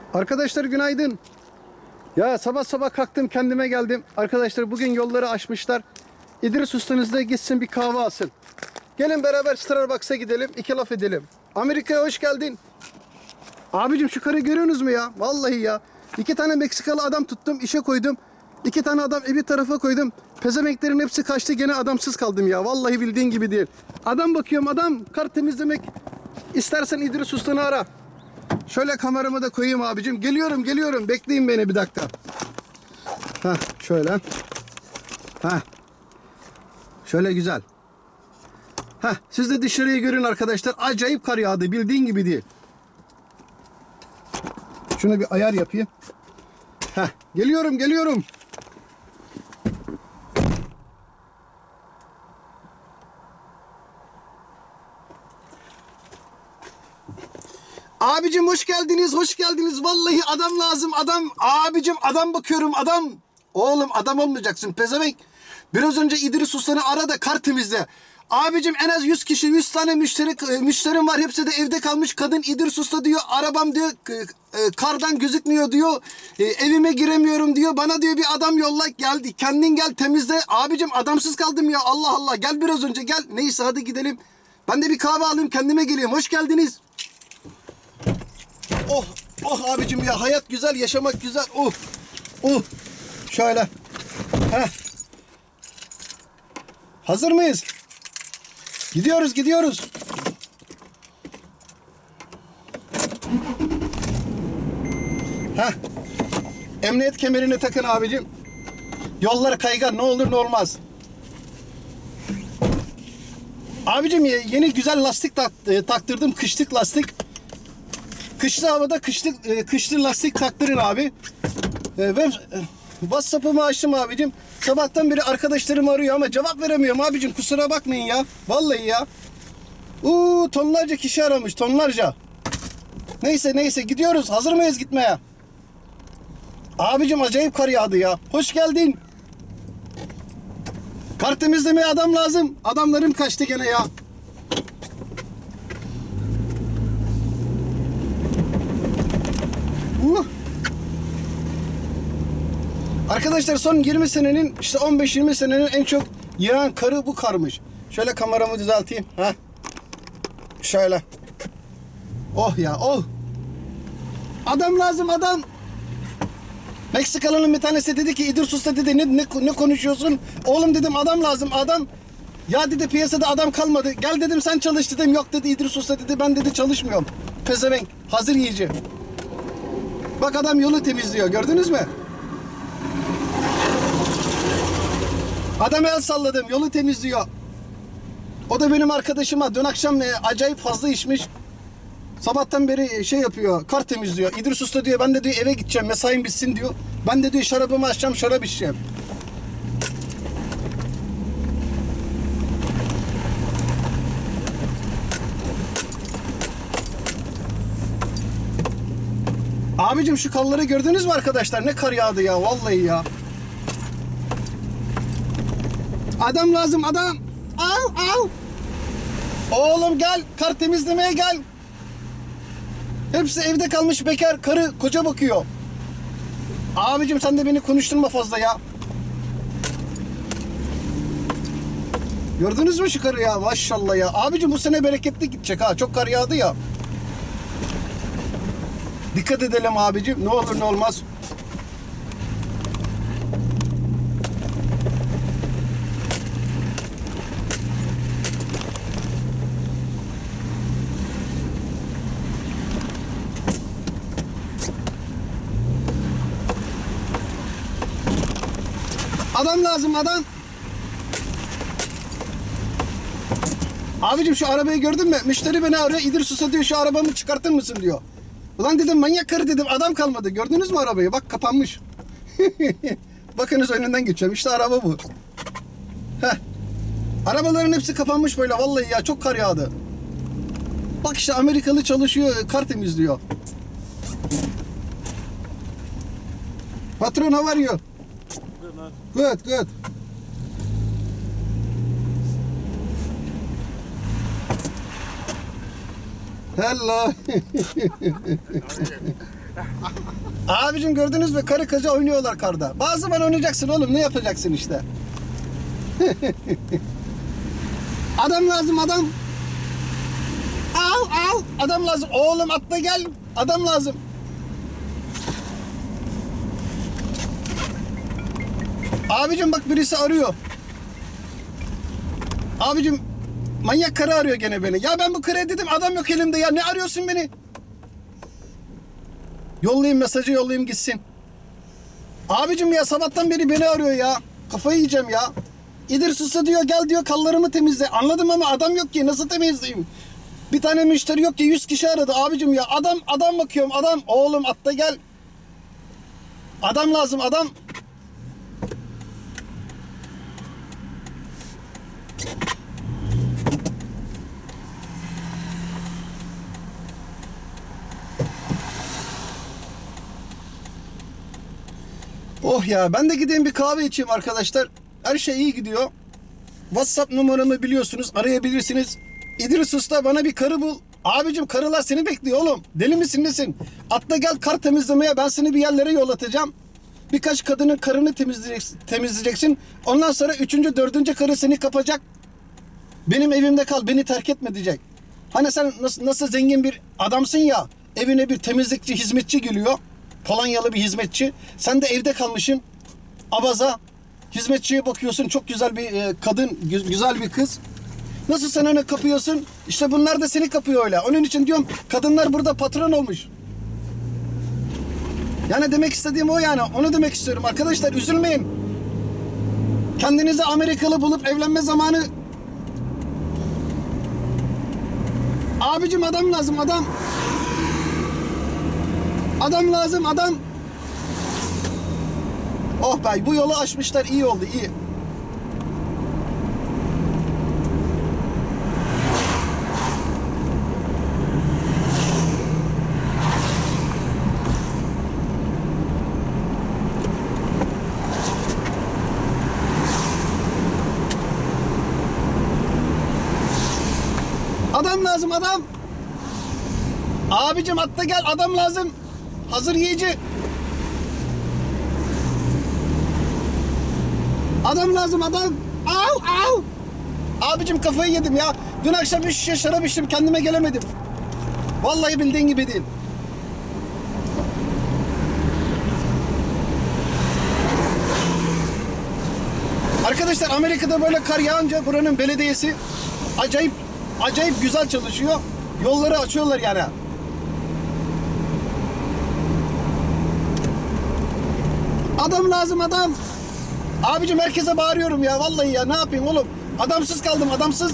Arkadaşlar günaydın. Ya sabah sabah kalktım, kendime geldim. Arkadaşlar bugün yolları açmışlar. İdris ustanızda gitsin bir kahve alsın. Gelin beraber Starbucks'a gidelim, iki laf edelim. Amerika'ya hoş geldin. Abicim şu karıyı görüyorsunuz mu ya? Vallahi ya. 2 tane Meksikalı adam tuttum, işe koydum. 2 tane adam bir tarafa koydum. Pezemeklerin hepsi kaçtı, gene adamsız kaldım ya. Vallahi bildiğin gibi değil. Adam bakıyorum, adam kar temizlemek. İstersen İdris ustanı ara. Şöyle kameramı da koyayım abicim. Geliyorum. Bekleyin beni bir dakika. Ha, şöyle. Ha. Şöyle güzel. Ha, siz de dışarıyı görün arkadaşlar. Acayip kar yağdı. Bildiğin gibi değil. Şuna bir ayar yapayım. Ha, geliyorum. Abicim hoş geldiniz. Vallahi adam lazım, adam. Abicim adam bakıyorum, adam. Oğlum adam olmayacaksın pezevenk. Biraz önce İdris Usta'nı ara da kar temizle. Abicim en az 100 kişi, 100 tane müşterim var. Hepsi de evde kalmış. Kadın İdris Usta diyor, arabam diyor kardan gözükmüyor diyor. Evime giremiyorum diyor. Bana diyor bir adam yolla, geldi. Kendin gel temizle. Abicim adamsız kaldım ya. Allah Allah, gel biraz önce gel. Neyse hadi gidelim. Ben de bir kahve alayım, kendime geleyim. Hoş geldiniz. Oh abicim ya, hayat güzel, yaşamak güzel. Şöyle. Heh. Hazır mıyız? Gidiyoruz. Heh. Emniyet kemerini takın abicim. Yollar kaygan, ne olur ne olmaz. Abicim yeni güzel lastik taktırdım, kışlık lastik. Kışlı havada kışlı lastik taktırın abi. Ve WhatsApp'ımı açtım abicim. Sabahtan beri arkadaşlarım arıyor ama cevap veremiyorum abicim. Kusura bakmayın ya. Vallahi ya. Tonlarca kişi aramış. Tonlarca. Neyse gidiyoruz. Hazır mıyız gitmeye? Abicim acayip kar yağdı ya. Hoş geldin. Kar temizlemeye adam lazım. Adamlarım kaçtı gene ya. Arkadaşlar son 20 senenin, işte 15-20 senenin en çok yağan karı bu karmış. Şöyle kameramı düzelteyim. Heh. Şöyle. Oh ya, oh. Adam lazım, adam. Meksikalı'nın bir tanesi dedi ki, İdris Usta dedi, ne konuşuyorsun? Oğlum dedim, adam lazım, adam. Ya dedi, piyasada adam kalmadı. Gel dedim, sen çalış dedim. Yok dedi İdris Usta dedi, ben dedi çalışmıyorum. Pezevenk, hazır yiyici. Bak adam yolu temizliyor, gördünüz mü? Adama el salladım, yolu temizliyor. O da benim arkadaşıma dün akşam acayip fazla içmiş. Sabahtan beri şey yapıyor, kar temizliyor. İdris Usta diyor, ben de diyor eve gideceğim, mesaim bitsin diyor. Ben de diyor şarabımı açacağım, şarap içeceğim. Abicim şu kalları gördünüz mü arkadaşlar? Ne kar yağdı ya, vallahi ya. Adam lazım, adam. Al. Oğlum gel, kar temizlemeye gel. Hepsi evde kalmış bekar, karı koca bakıyor. Abicim sen de beni konuşturma fazla ya. Gördünüz mü şu karı ya, maşallah ya. Abicim bu sene bereketli gidecek ha, çok kar yağdı ya. Dikkat edelim abicim, ne olur ne olmaz. Adam lazım, adam. Abicim şu arabayı gördün mü? Müşteri beni arıyor. İdris Usta diyor, şu arabamı çıkartır mısın diyor. Ulan dedim, manyak karı dedim, adam kalmadı. Gördünüz mü arabayı? Bak kapanmış. Bakınız önünden geçiyorum. İşte araba bu. Heh. Arabaların hepsi kapanmış böyle, vallahi ya, çok kar yağdı. Bak işte Amerikalı çalışıyor, kar temizliyor. Patron, how are you? Good. Hello. Abicim gördünüz mü? Karı koca oynuyorlar karda. Bazı zaman oynayacaksın oğlum. Ne yapacaksın işte? Adam lazım adam. Al. Adam lazım. Oğlum atla gel. Adam lazım. Abicim bak birisi arıyor. Abicim manyak karı arıyor gene beni. Ya ben bu karıya dedim adam yok elimde ya. Ne arıyorsun beni? Yollayayım mesajı yollayayım gitsin. Abicim ya sabahtan beri beni arıyor ya. Kafayı yiyeceğim ya. İdris Usta diyor gel diyor kallarımı temizle. Anladım ama adam yok ki nasıl temizleyeyim? Bir tane müşteri yok ki 100 kişi aradı abicim ya. Adam bakıyorum adam. Oğlum atla gel. Adam lazım adam. Oh ya ben de gideyim bir kahve içeyim arkadaşlar. Her şey iyi gidiyor. WhatsApp numaramı biliyorsunuz. Arayabilirsiniz. İdris Usta bana bir karı bul. Abicim karılar seni bekliyor oğlum. Deli misin nesin? Atla gel kar temizlemeye. Ben seni bir yerlere yollatacağım. Birkaç kadının karını temizleyeceksin. Ondan sonra 3. 4. karı seni kapacak. Benim evimde kal. Beni terk etme diyecek. Hani sen nasıl zengin bir adamsın ya. Evine bir temizlikçi, hizmetçi geliyor. Polonyalı bir hizmetçi. Sen de evde kalmışsın. Abaza. Hizmetçiye bakıyorsun. Çok güzel bir kadın. Güzel bir kız. Nasıl sen onu kapıyorsun? İşte bunlar da seni kapıyor öyle. Onun için diyorum kadınlar burada patron olmuş. Yani demek istediğim o yani. Onu demek istiyorum. Arkadaşlar üzülmeyin. Kendinize Amerikalı bulup evlenme zamanı. Abicim adam lazım adam. Adam lazım adam. Oh be bu yolu açmışlar iyi oldu iyi. Adam lazım adam. Abicim atla gel adam lazım. Hazır yiyici. Adam lazım adam. Al. Abicim kafayı yedim ya. Dün akşam 3 şişe şarap içtim kendime gelemedim. Vallahi bildiğin gibi değil. Arkadaşlar Amerika'da böyle kar yağınca buranın belediyesi acayip güzel çalışıyor. Yolları açıyorlar yani. Adam lazım adam. Abicim herkese bağırıyorum ya vallahi ya ne yapayım oğlum. Adamsız kaldım adamsız.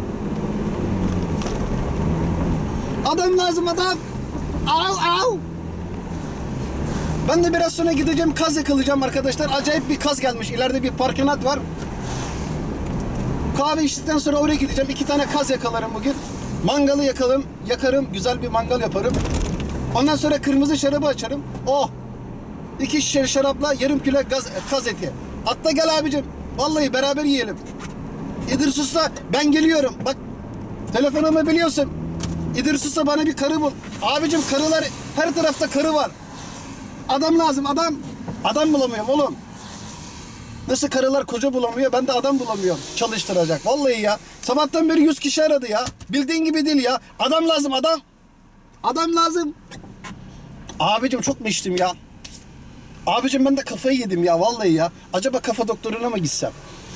Adam lazım adam. Al. Ben de biraz sonra gideceğim kaz yakalayacağım arkadaşlar. Acayip bir kaz gelmiş. İleride bir parkenat var. Kahve içtikten sonra oraya gideceğim. 2 tane kaz yakalarım bugün. Mangalı yakarım. Güzel bir mangal yaparım. Ondan sonra kırmızı şarabı açarım. Oh! 2 şişe şarapla yarım kilo kaz eti. Atla gel abicim. Vallahi beraber yiyelim. İdris Usta ben geliyorum. Bak telefonumu biliyorsun. İdris Usta bana bir karı bul. Abicim karılar her tarafta karı var. Adam lazım adam. Adam bulamıyorum oğlum. Nasıl karılar koca bulamıyor ben de adam bulamıyorum. Çalıştıracak. Vallahi ya. Sabahtan beri 100 kişi aradı ya. Bildiğin gibi değil ya. Adam lazım adam. Adam lazım. Abicim çok mu içtim ya? Abicim ben de kafayı yedim ya vallahi ya. Acaba kafa doktoruna mı gitsem?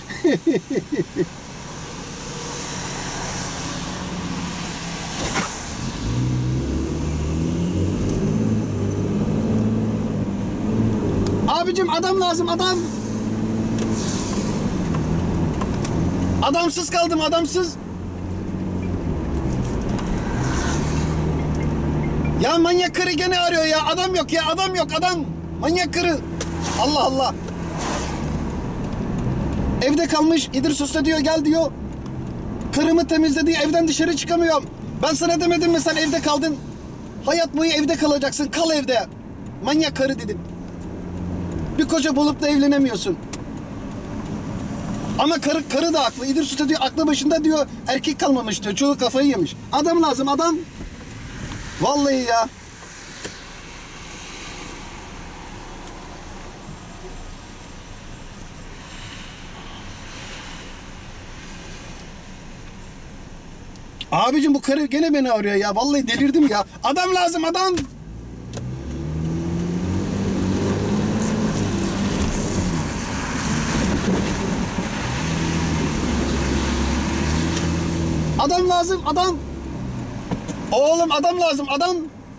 Abicim adam lazım adam. Adamsız kaldım adamsız. Ya manyak karı gene arıyor ya. Adam yok ya adam yok adam. Manyak karı. Allah Allah. Evde kalmış. İdris Usta diyor gel diyor. Karımı temizle diye evden dışarı çıkamıyorum. Ben sana demedim mi sen evde kaldın. Hayat boyu evde kalacaksın. Kal evde. Manyak karı dedim. Bir koca bulup da evlenemiyorsun. Ama karı da haklı. İdris Usta diyor aklı başında diyor. Erkek kalmamış diyor. Çoğu kafayı yemiş. Adam lazım adam. Vallahi ya. Abicim bu karı gene beni arıyor ya. Vallahi delirdim ya. Adam lazım, adam. Adam lazım, adam. Oğlum adam lazım, adam.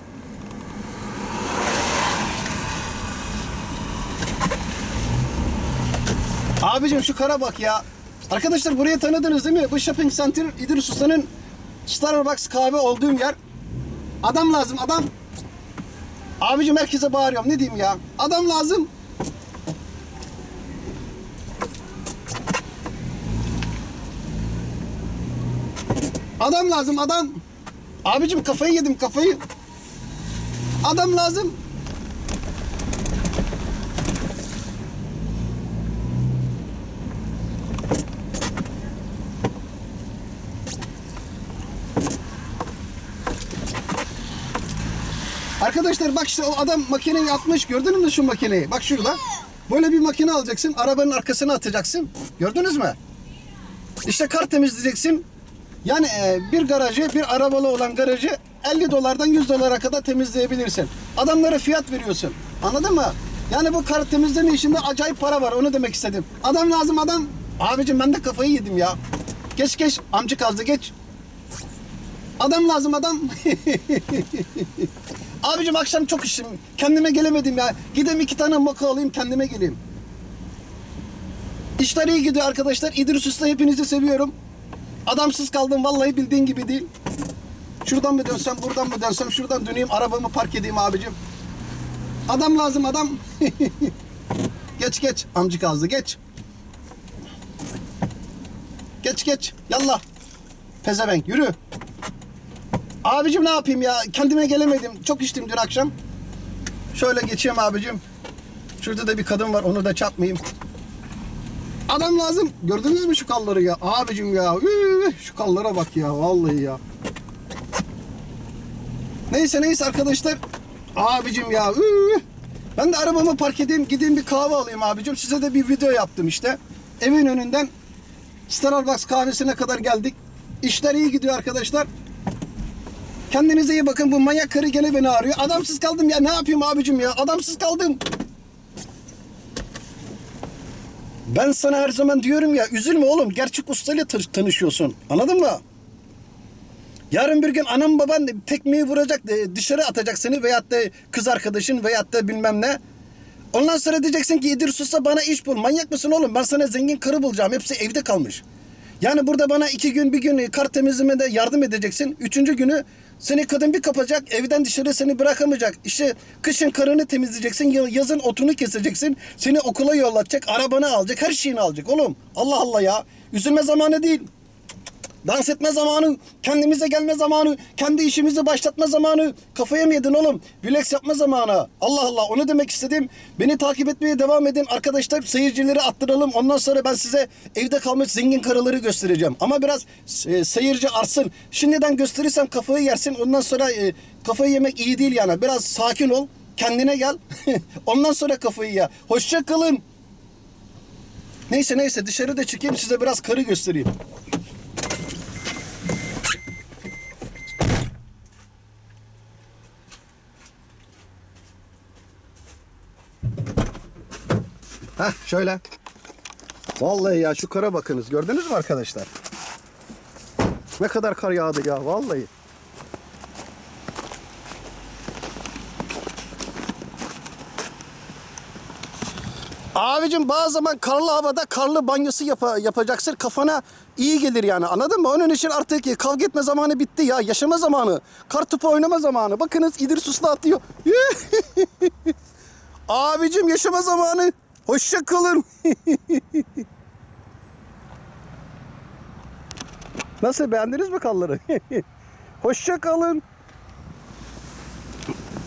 Abicim şu kara bak ya. Arkadaşlar burayı tanıdınız değil mi? Bu shopping center İdris Usta'nın Starbucks kahve olduğum yer. Adam lazım, adam. Abicim herkese bağırıyorum, ne diyeyim ya. Adam lazım. Adam lazım, adam. Abicim kafayı yedim, kafayı. Adam lazım. Arkadaşlar bak işte o adam makineyi atmış. Gördünüz mü şu makineyi? Bak şurada. Böyle bir makine alacaksın. Arabanın arkasına atacaksın. Gördünüz mü? İşte kar temizleyeceksin. Yani bir garajı, bir arabalı olan garajı 50 dolardan 100 dolara kadar temizleyebilirsin. Adamlara fiyat veriyorsun. Anladın mı? Yani bu kar temizleme işinde acayip para var. Onu demek istedim. Adam lazım, adam. Abicim ben de kafayı yedim ya. Geç geç. Amcık azdı geç. Adam lazım, adam. Abicim akşam çok işim. Kendime gelemedim ya. Gideyim 2 tane moka alayım, kendime geleyim. İşler iyi gidiyor arkadaşlar. İdris Usta, hepinizi seviyorum. Adamsız kaldım vallahi, bildiğin gibi değil. Şuradan mı dönsem, buradan mı dönsem, şuradan döneyim, arabamı park edeyim abicim. Adam lazım, adam. Geç geç. Amcık ağzı geç. Geç geç. Yallah. Pezevenk yürü. Abicim ne yapayım ya? Kendime gelemedim. Çok içtim dün akşam. Şöyle geçeyim abicim. Şurada da bir kadın var. Onu da çarpmayayım. Adam lazım. Gördünüz mü şu kalları ya? Abicim ya. Şu kallara bak ya. Vallahi ya. Neyse arkadaşlar. Abicim ya. Ben de arabamı park edeyim. Gideyim bir kahve alayım abicim. Size de bir video yaptım işte. Evin önünden Starbucks kahvesine kadar geldik. İşler iyi gidiyor arkadaşlar. Kendinize iyi bakın. Bu manyak karı gene beni arıyor. Adamsız kaldım ya. Ne yapayım abicim ya? Adamsız kaldım. Ben sana her zaman diyorum ya, üzülme oğlum. Gerçek ustayla tanışıyorsun. Anladın mı? Yarın bir gün anam baban tekmeyi vuracak, dışarı atacak seni, veyahut da kız arkadaşın, veyahut da bilmem ne. Ondan sonra diyeceksin ki İdris Usta bana iş bul. Manyak mısın oğlum? Ben sana zengin karı bulacağım. Hepsi evde kalmış. Yani burada bana 2 gün bir gün kar temizlemede yardım edeceksin. 3. günü seni kadın bir kapacak. Evden dışarı seni bırakamayacak. İşte kışın karını temizleyeceksin. Yazın otunu keseceksin. Seni okula yollatacak. Arabanı alacak. Her şeyini alacak oğlum. Allah Allah ya. Üzülme zamanı değil. Dans etme zamanı, kendimize gelme zamanı, kendi işimizi başlatma zamanı. Kafaya mı yedin oğlum? Relax yapma zamanı. Allah Allah, onu demek istedim. Beni takip etmeye devam edin arkadaşlar. Seyircileri attıralım. Ondan sonra ben size evde kalmış zengin karıları göstereceğim. Ama biraz seyirci artsın. Şimdiden gösterirsem kafayı yersin. Ondan sonra kafayı yemek iyi değil yani. Biraz sakin ol. Kendine gel. Ondan sonra kafayı ye. Hoşça kalın. Neyse dışarıda çıkayım, size biraz karı göstereyim. Heh şöyle. Vallahi ya şu kara bakınız. Gördünüz mü arkadaşlar? Ne kadar kar yağdı ya vallahi. Abicim bazı zaman karlı havada karlı banyosu yapacaksın. Kafana iyi gelir yani, anladın mı? Onun için artık kavga etme zamanı bitti ya. Yaşama zamanı. Kar topu oynama zamanı. Bakınız İdris Usta atıyor. Abicim yaşama zamanı. Hoşça kalın. Nasıl, beğendiniz mi kalları? Hoşça kalın.